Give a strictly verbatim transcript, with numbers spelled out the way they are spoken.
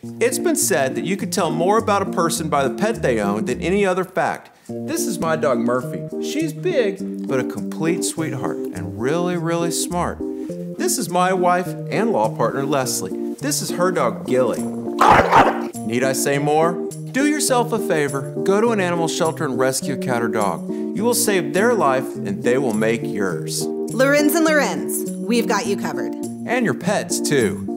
It's been said that you could tell more about a person by the pet they own than any other fact. This is my dog Murphy. She's big, but a complete sweetheart and really, really smart. This is my wife and law partner Leslie. This is her dog Gilly. Need I say more? Do yourself a favor, go to an animal shelter and rescue a cat or dog. You will save their life and they will make yours. Lorenz and Lorenz, we've got you covered. And your pets too.